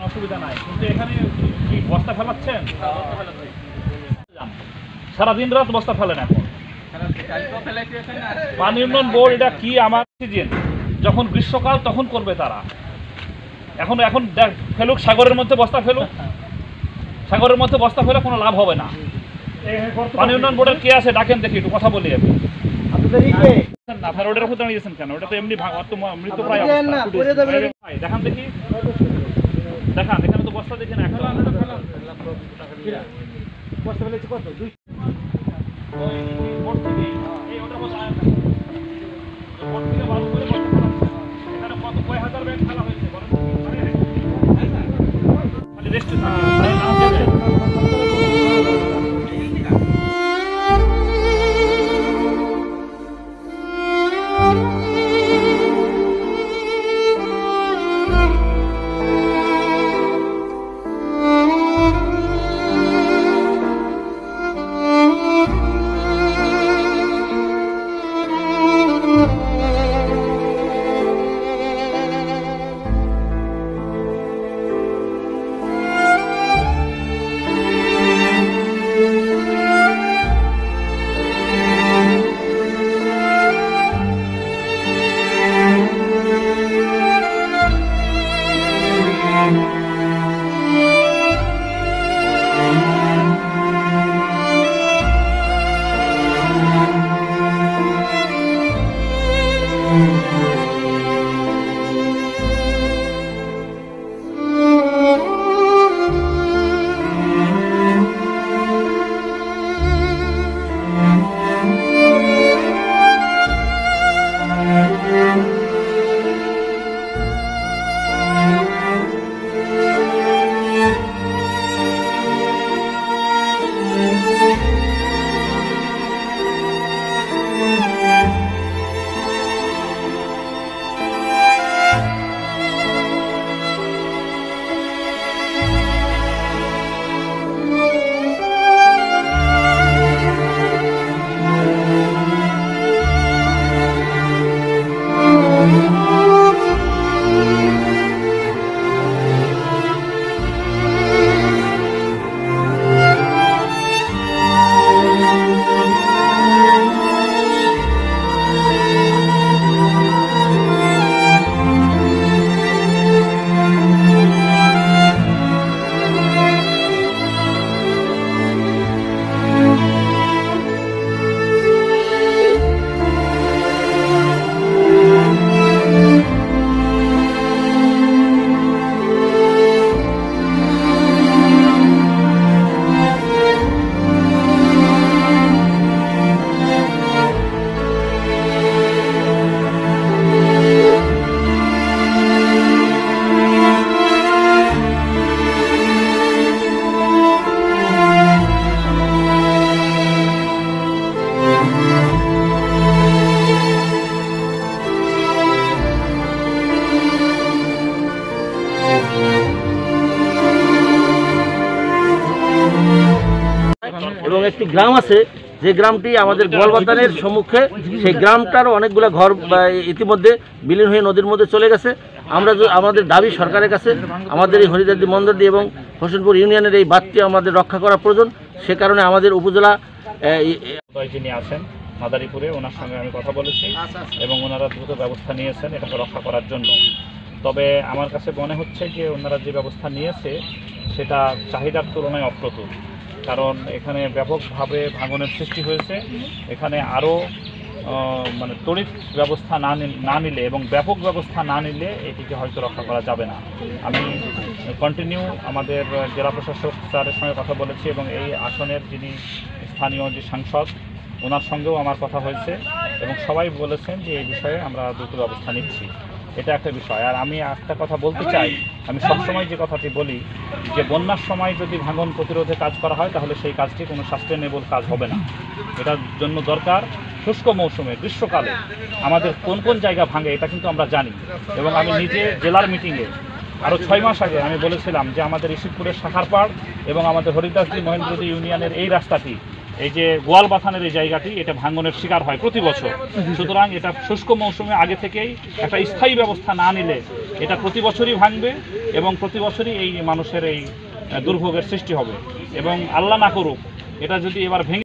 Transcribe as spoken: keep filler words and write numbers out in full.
অসুবিধা নাই, কিন্তু এখানে কি বস্তা ফেলাচ্ছেন? সারাদিন রাত বস্তা ফেলেন। এখন পানি উন্নয়ন বোর্ড এটা কি, আমার সিজন যখন গ্রীষ্মকাল তখন করবে তারা। এখন এখন ফেলুক সাগরের মধ্যে বস্তা ফেলুক, সাগরের মধ্যে বস্তা ফেলে কোনো লাভ হবে না। পানি উন্নয়ন বোর্ডের কে আছে ডাকেন দেখি, একটু কথা বলি। আমি আপনার রোডের উপর দাঁড়িয়েছেন কেন? ওটা তো এমনি মৃত প্রায় দেখান দেখি, দেখান এখানে তো বস্তা দেখি না। এখন বস্তা ফেলেছি কত? দুই এখানে কত কয় হাজার ব্যাগ ফেলা হয়েছে রেস্ট এবং একটি গ্রাম আছে যে গ্রামটি আমাদের গোয়ালবাতানের সম্মুখে, সেই গ্রামটারও অনেকগুলো ঘর ইতিমধ্যে বিলীন হয়ে নদীর মধ্যে চলে গেছে। আমরা আমাদের দাবি সরকারের কাছে, আমাদের এই হরিদাদি মন্দরদি এবং হোসেনপুর ইউনিয়নের এই বাঁধটি আমাদের রক্ষা করা প্রয়োজন। সে কারণে আমাদের উপজেলা যিনি আছেন মাদারীপুরে, ওনার সঙ্গে আমি কথা বলেছি এবং ওনারা দ্রুত ব্যবস্থা নিয়েছেন এটাকে রক্ষা করার জন্য। তবে আমার কাছে মনে হচ্ছে যে ওনারা যে ব্যবস্থা নিয়েছে সেটা চাহিদার তুলনায় অপ্রতুল, কারণ এখানে ব্যাপকভাবে ভাঙনের সৃষ্টি হয়েছে। এখানে আরও মানে তড়িৎ ব্যবস্থা না না নিলে এবং ব্যাপক ব্যবস্থা না নিলে এটিকে হয়তো রক্ষা করা যাবে না। আমি কন্টিনিউ আমাদের জেলা প্রশাসক স্যারের সঙ্গে কথা বলেছি এবং এই আসনের যিনি স্থানীয় যে সাংসদ ওনার সঙ্গেও আমার কথা হয়েছে এবং সবাই বলেছেন যে এই বিষয়ে আমরা দ্রুত ব্যবস্থা নিচ্ছি। এটা একটা বিষয়। আর আমি একটা কথা বলতে চাই, আমি সবসময় যে কথাটি বলি যে বন্যার সময় যদি ভাঙন প্রতিরোধে কাজ করা হয় তাহলে সেই কাজটি কোনো সাস্টেনেবল কাজ হবে না। এটার জন্য দরকার শুষ্ক মৌসুমে, গ্রীষ্মকালে আমাদের কোন কোন জায়গা ভাঙে এটা কিন্তু আমরা জানি। এবং আমি নিজে জেলার মিটিংয়ে আরও ছয় মাস আগে আমি বলেছিলাম যে আমাদের ইসিদপুরের শাখারপাড় এবং আমাদের হরিদাসদি মহেন্দ্রদি ইউনিয়নের এই রাস্তাটি এই যে গোয়ালবাথানের এই জায়গাটি এটা ভাঙনের শিকার হয় প্রতি বছর। সুতরাং এটা শুষ্ক মৌসুমে আগে থেকেই একটা স্থায়ী ব্যবস্থা না নিলে এটা প্রতি বছরই ভাঙবে এবং প্রতি বছরই এই মানুষের এই দুর্ভোগের সৃষ্টি হবে। এবং আল্লাহ না করুক এটা যদি এবার ভেঙে